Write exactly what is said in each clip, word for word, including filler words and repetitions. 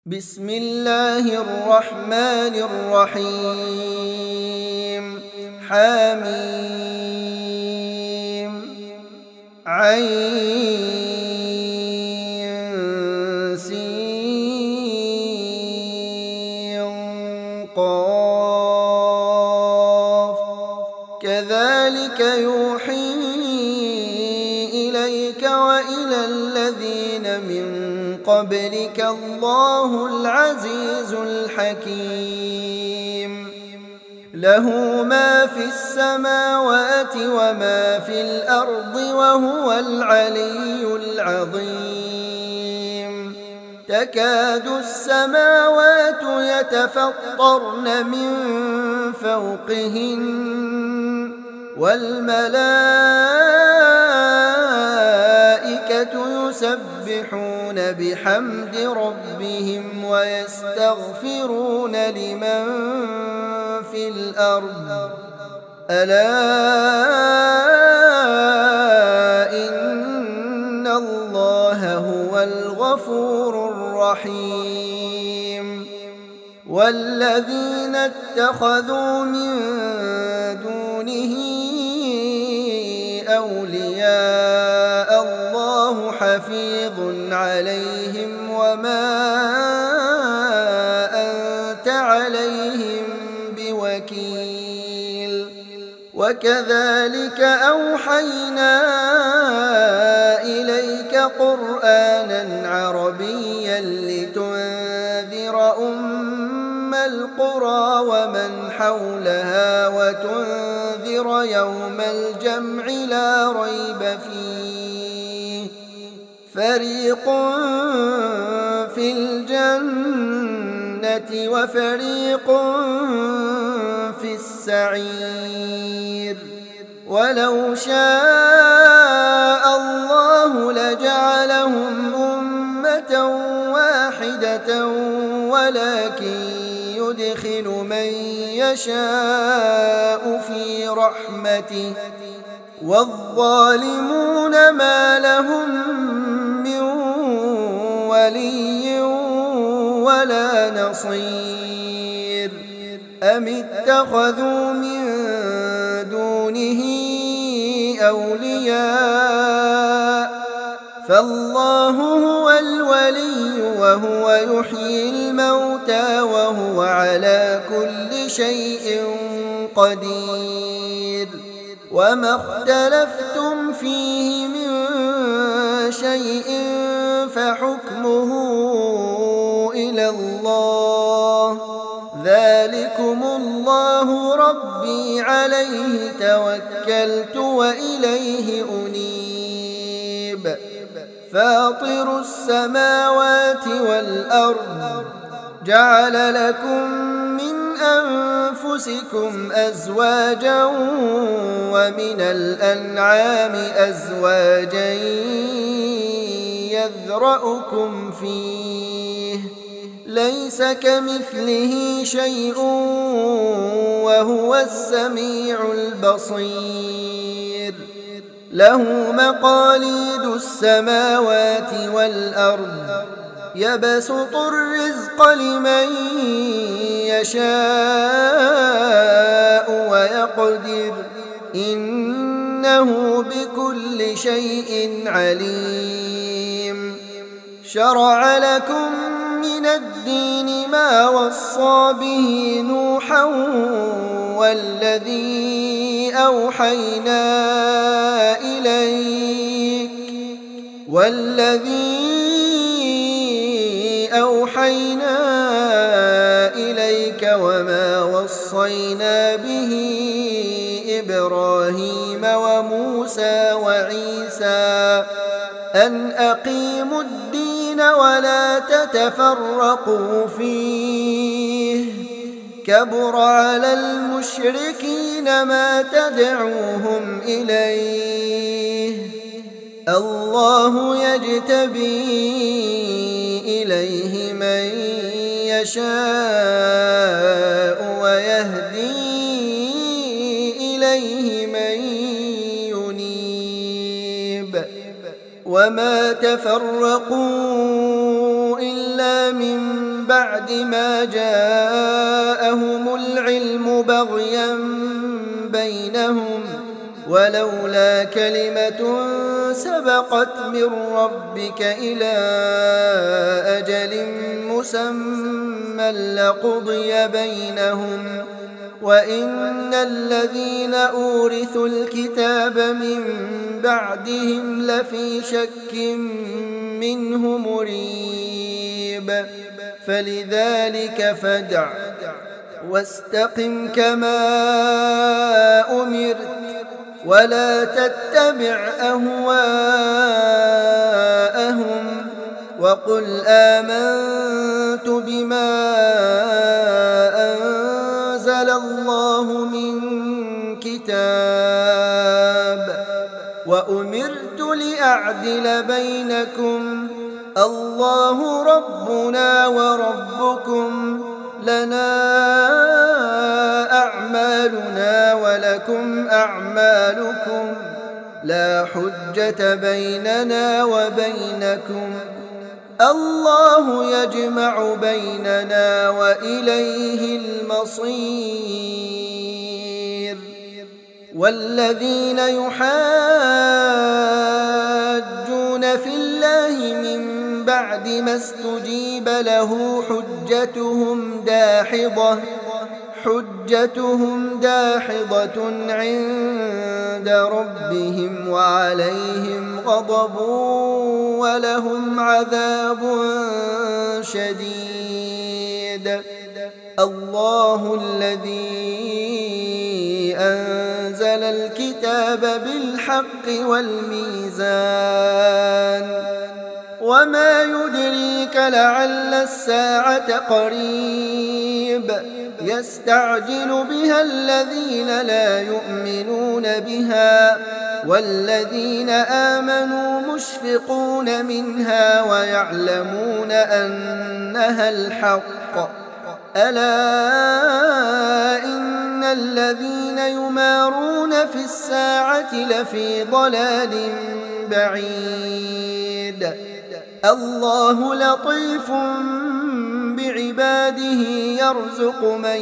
بسم الله الرحمن الرحيم حميم عين سين قاف كذلك يوحي إليك وإلى الذين من قبلك الله العزيز الحكيم له ما في السماوات وما في الأرض وهو العلي العظيم تكاد السماوات يتفطرن من فوقهن والملائكة يسبحون بحمد ربهم ويستغفرون لمن في الأرض ألا إن الله هو الغفور الرحيم والذين اتخذوا من دونه أولياء الله حفيظ عليهم وما أنت عليهم بوكيل وكذلك أوحينا إليك قرآنا عربيا لتنذر أم القرى ومن حولها وتنذر يوم الجمع لا ريب فيه فريق في الجنة وفريق في السعير ولو شاء الله لجعلهم أمة واحدة ولكن يدخل من يشاء في رحمته والظالمون ما لهم من ولي ولا نصير أم اتخذوا من دونه أولياء فالله هو الولي وهو يحيي الموتى وهو على كل شيء قدير وما اختلفتم فيه من شيء فحكمه إلى الله ذلكم الله ربي عليه توكلت وإليه أنيب فاطر السماوات والأرض جعل لكم من أنفسكم أزواجا ومن الأنعام أزواجا يذرأكم فيه ليس كمثله شيء وهو السميع البصير له مقاليد السماوات والأرض يبسط الرزق لمن يشاء ويقدر إنه بكل شيء عليم شرع لكم من الدين ما وصى به نوحا والذي أوحينا إليك والذي أوحينا إليك وما وصينا به إبراهيم وموسى وعيسى أن أقيموا الدين ولا تتفرقوا فيه كبر على المشركين ما تدعوهم إليه الله يجتبي إليه من يشاء ويهدي إليه من ينيب وما تفرقوا إلا من بعد ما جاءهم العلم بغيا بينهم ولولا كلمة سبقت من ربك إلى أجل مسمى لقضي بينهم وإن الذين أورثوا الكتاب من بعدهم لفي شك منه مريب فلذلك فادع واستقم كما أمرت ولا تتبع أهواءهم وقل آمنت بما أنزل الله من كتاب وأمرت لأعدل بينكم الله ربنا وربكم لنا أعمالنا ولكم أعمالكم لا حجة بيننا وبينكم الله يجمع بيننا وإليه المصير والذين يحاجون في الله من بعد ما استجيب له حجتهم داحضة حجتهم داحضة عند ربهم وعليهم غضب ولهم عذاب شديد الله الذي أنزل الكتاب بالحق والميزان وما يدريك لعل الساعة قريب يستعجل بها الذين لا يؤمنون بها والذين آمنوا مشفقون منها ويعلمون أنها الحق ألا إن الذين يمارون في الساعة لفي ضلال بعيد الله لطيف بعباده يرزق من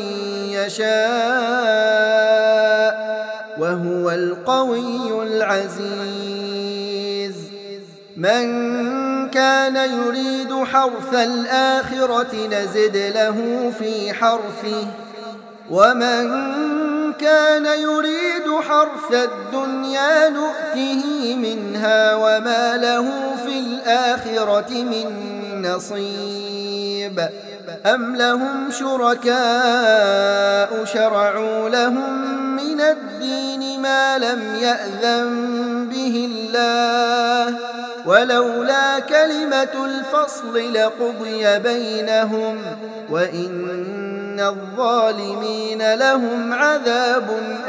يشاء وهو القوي العزيز من كان يريد حرث الآخرة نزد له في حرثه ومن كان يريد حرث الدنيا نؤته منها وما له في الآخرة من نصيب أم لهم شركاء شرعوا لهم من الدين ما لم يأذن به الله ولولا كلمة الفصل لقضي بينهم وإن الظالمين لهم عذاب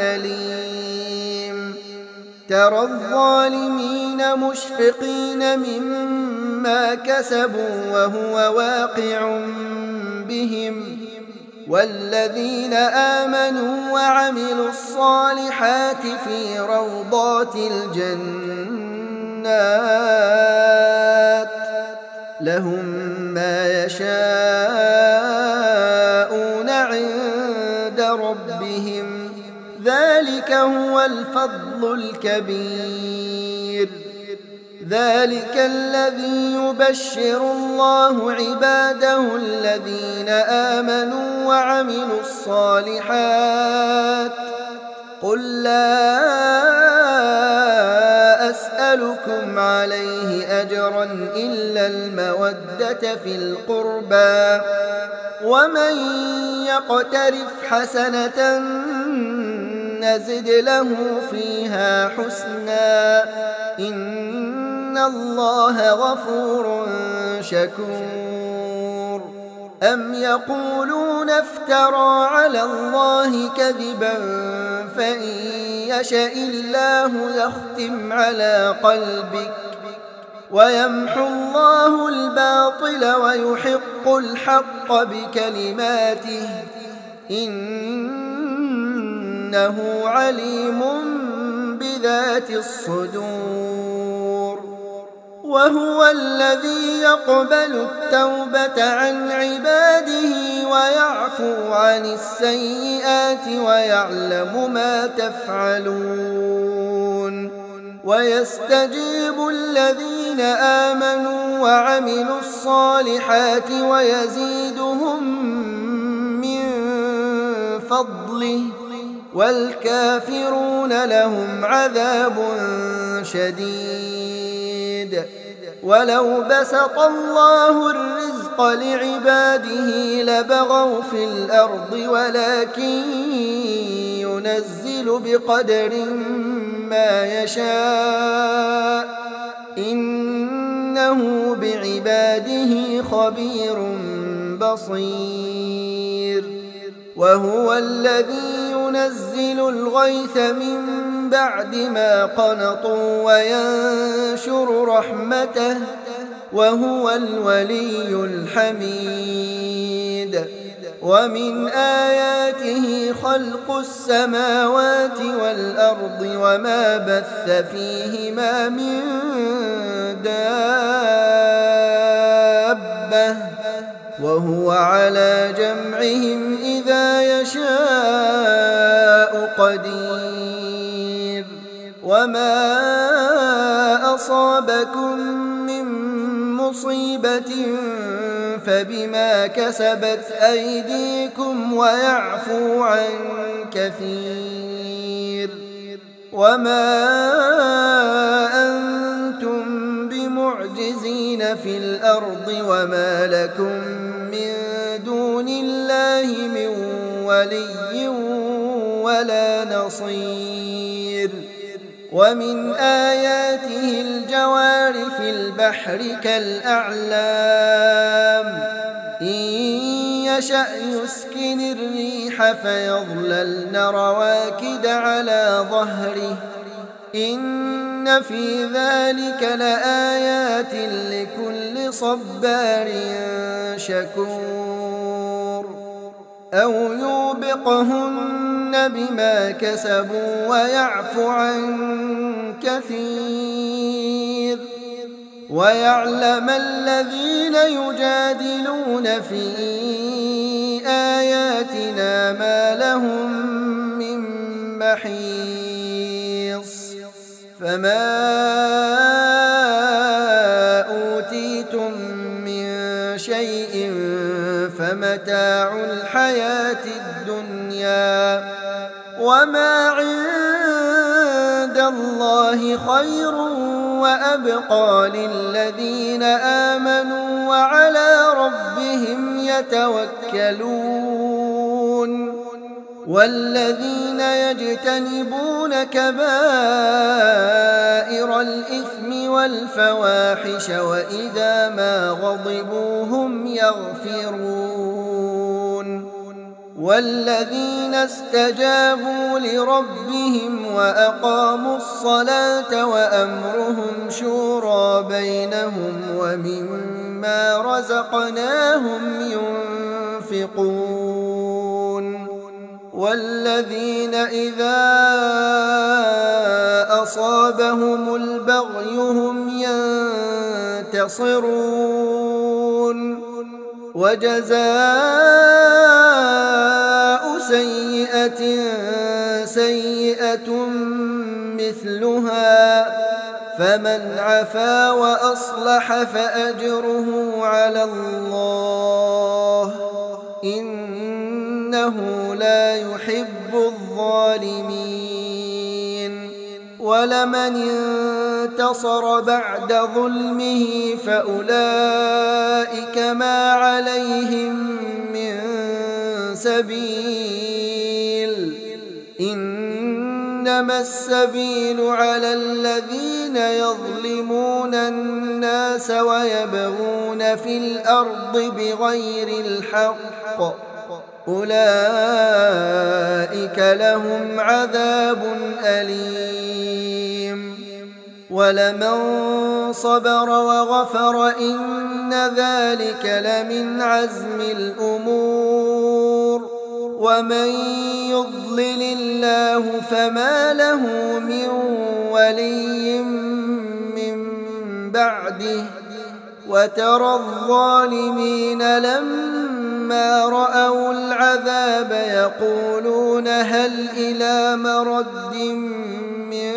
أليم ترى الظالمين مشفقين مما كسبوا وهو واقع بهم والذين آمنوا وعملوا الصالحات في روضات الجنات لهم ما يشاءون عند ربهم ذلك هو الفضل الكبير ذلك الذي يبشر الله عباده الذين آمنوا وعملوا الصالحات قل لا أسألكم عليه أجرا إلا المودة في القربى ومن يقترف حسنة نزد له فيها حسنا إن الله غفور شكور أم يقولون افترى على الله كذبا فإن يشأ الله يختم على قلبك ويمحو الله الباطل ويحق الحق بكلماته إنه عليم بذات الصدور وهو الذي يقبل التوبة عن عباده ويعفو عن السيئات ويعلم ما تفعلون ويستجيب الذين آمنوا وعملوا الصالحات ويزيدهم من فضله والكافرون لهم عذاب شديد. ولو بسط الله الرزق لعباده لبغوا في الأرض ولكن ينزل بقدر ما يشاء إنه بعباده خبير بصير. وهو الذي ينزل الغيث من بعد ما قنطوا وينشر رحمته وهو الولي الحميد. ومن آياته خلق السماوات والأرض وما بث فيهما من دابة وهو على جمعهم إذا يشاء قدير. وما أصابكم من مصيبة فبما كسبت أيديكم ويعفو عن كثير. وما أنتم بمعجزين في الأرض وما لكم من دون الله من ولي ولا نصير. ومن آياته الجوار في البحر كالأعلام إن يشأ يسكن الريح فيظللن رواكد على ظهره إن في ذلك لآيات لكل صبار شكور. أو يوبقهن بما كسبوا ويعفو عن كثير. ويعلم الذين يجادلون في آياتنا ما لهم من محيص. فما أوتيتم من شيء فمتاع الحياة الدنيا وما عند الله خير وأبقى للذين آمنوا وعلى ربهم يتوكلون. والذين يجتنبون كبائر الإثم والفواحش وإذا ما غضبوا هم يغفرون. والذين استجابوا لربهم وأقاموا الصلاة وأمرهم شورى بينهم ومما رزقناهم ينفقون. والذين إذا أصابهم البغي هم ينتصرون. وجزاء سيئة سيئة مثلها فمن عفا وأصلح فأجره على الله إنه لا يحب الظالمين. ولمن انتصر بعد ظلمه فأولئك ما عليهم من سبيل إنما السبيل على الذين يظلمون الناس ويبغون في الأرض بغير الحق أولئك لهم عذاب أليم. ولمن صبر وغفر إن ذلك لمن عزم الأمور. ومن يضلل الله فما له من ولي من بعده وترى الظالمين لما رأوا العذاب يقولون هل إلى مرد من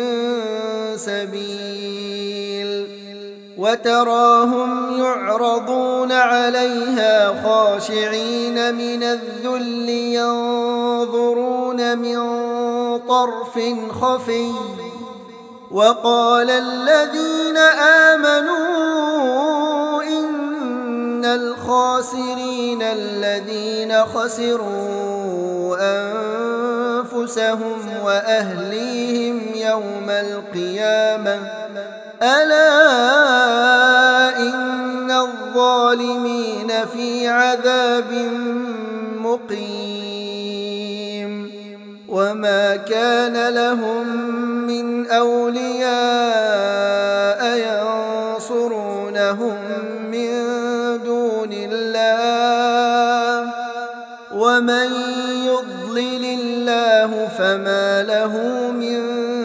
سبيل وتراهم يعرضون عليها خاشعين من الذل ينظرون من طرف خفي وقال الذين آمنوا إن الخاسرين الذين خسروا أنفسهم وأهليهم يوم القيامة ألا إن الظالمين في عذاب مقيم وما كان لهم من أولياء ينصرونهم من دون الله ومن يضلل الله فما له من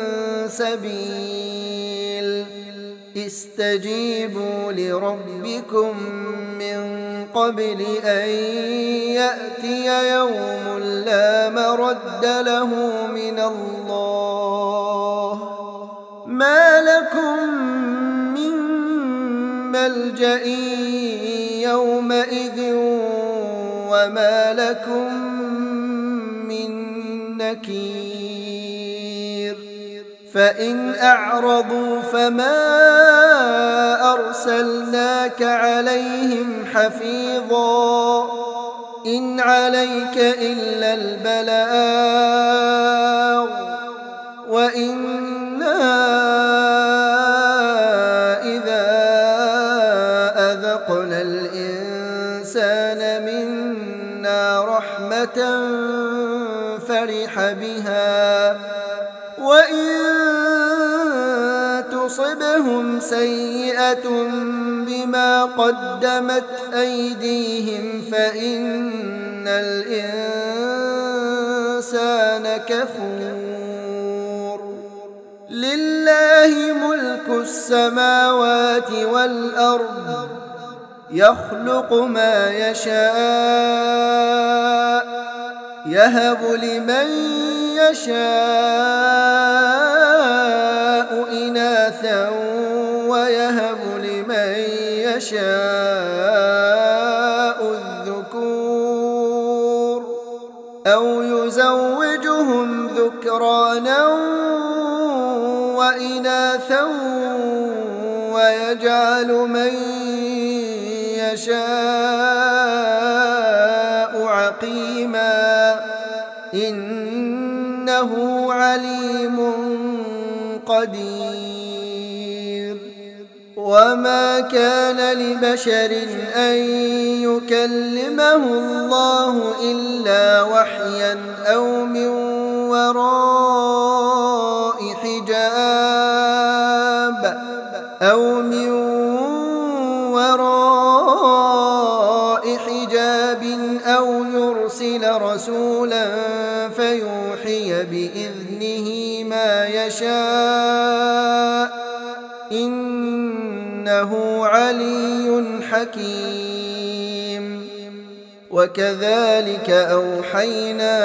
سبيل استجيبوا لربكم من قبل أن يأتي يوم لا مرد له من الله ما لكم من ملجأ يومئذ وما لكم من نكير فإن أعرضوا فما أرسلناك عليهم حفيظا إن عليك إلا البلاغ وإنا إذا أذقنا الإنسان منا رحمة فرح بها وإن تصبهم سيئة بما قدمت أيديهم فإن الإنسان كفور لله ملك السماوات والأرض يخلق ما يشاء يهب لمن يشاء إناثا ويهب لمن يشاء الذكور أو يزوجهم ذكرانا وإناثا ويجعل من يشاء عقيما إنه عليم قدير وما كان لبشر أن يكلمه الله إلا وحيا أو من وراء حجاب أو من وراء حجاب أو يرسل رسولا فيوحي بإذنه ما يشاء إنه علي حكيم وكذلك أوحينا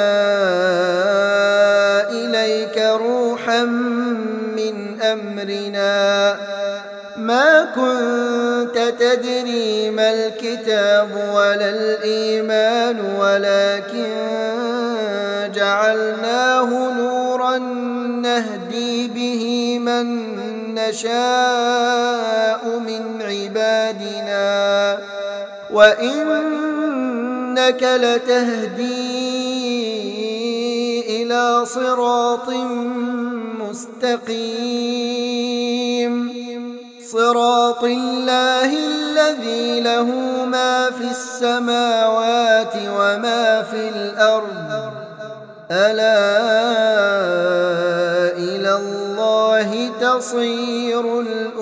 إليك روحا من أمرنا ما كنت تدري ما الكتاب ولا الإيمان ولكن جعلناه نورا نهدي به من نشاء من عبادنا وإنك لتهدي إلى صراط مستقيم صراط الله الذي له ما في السماوات وما في الأرض ألا إلى الله تصير الأمور